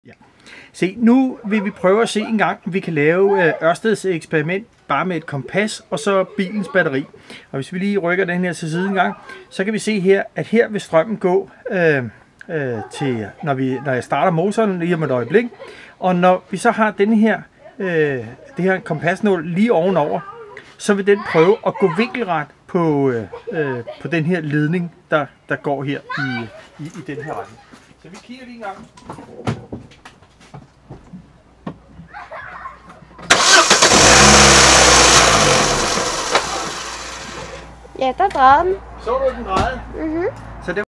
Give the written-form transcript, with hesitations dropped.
Ja. Se, nu vil vi prøve at se en gang, om vi kan lave Ørsteds eksperiment bare med et kompas og så bilens batteri. Og hvis vi lige rykker den her til siden en gang, så kan vi se her, at her vil strømmen gå til, når jeg starter motoren lige om et øjeblik. Og når vi så har denne her, det her kompasnål lige ovenover, så vil den prøve at gå vinkelret på den her ledning, der går her i den her retning. Så vi kigger lige en gang. Ja, der drejede den. Så du den drejede? Mhm.